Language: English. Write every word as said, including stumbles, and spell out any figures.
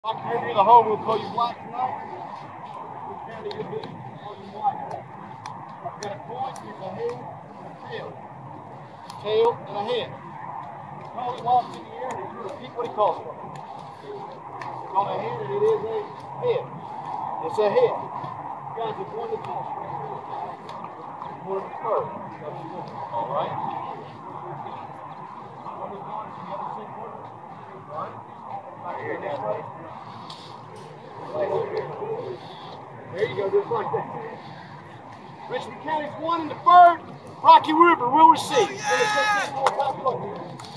Like you're near the hole, we'll call you black tonight. Which county you'll be, call you black. You've got a point, here's a head, and a tail. Tail and a head. Call him off in the air, and you repeat what he calls it. Call a head, and it is a head. It's a head. You guys have won the toss. One of the first. All right. Right here, next way. There you go, just like that. Richmond County's one in the third. Rocky River will receive.